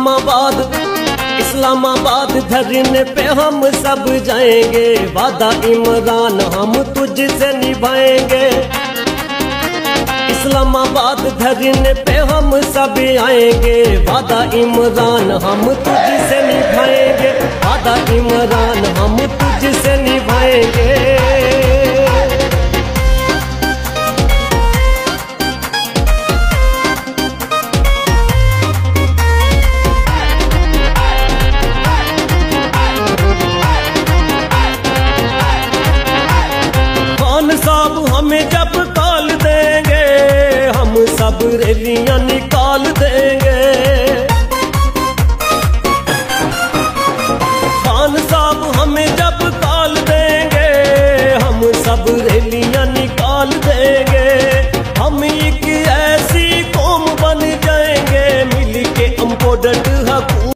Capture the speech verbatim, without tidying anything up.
इस्लामाबाद इस्लामाबाद धरने पे हम सब जाएंगे, वादा इमरान हम तुझसे निभाएंगे। इस्लामाबाद धरने पे हम सब आएंगे, वादा इमरान हम तुझसे निभाएंगे, वादा इमरान हम तुझसे निभाएंगे। साहब हमें जब कॉल देंगे, हम सब रैलियां निकाल देंगे। खान साहब हमें जब कॉल देंगे, हम सब रैलियां